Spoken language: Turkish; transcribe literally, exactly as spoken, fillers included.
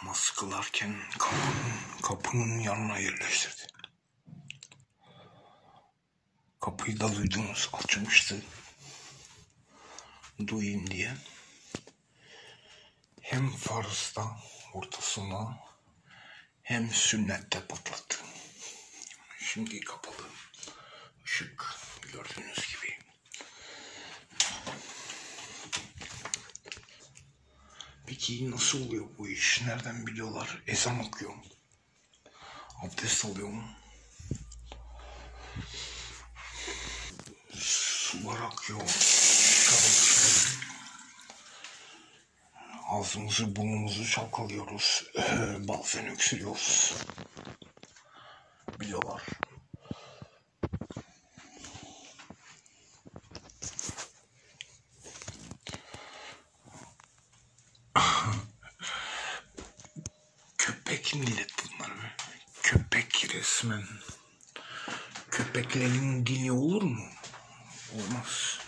Namaz kılarken kapının, kapının yanına yerleştirdi. Kapıyı da duydunuz, açmıştı. Duyayım diye. Hem farzda ortasına hem sünnette patlattı. Şimdi kapalı. Işık gördüğünüz gibi. Peki nasıl oluyor bu iş? Nereden biliyorlar? Ezan okuyorum. Abdest alıyorum. Sular akıyor. Çıkarmışlar. Ağzımızı burnumuzu çalkalıyoruz. Ee, bazen öksürüyoruz. Biliyorlar. Köpek millet bunlar. Köpek resmen. Köpeklerin dini olur mu? Olmaz.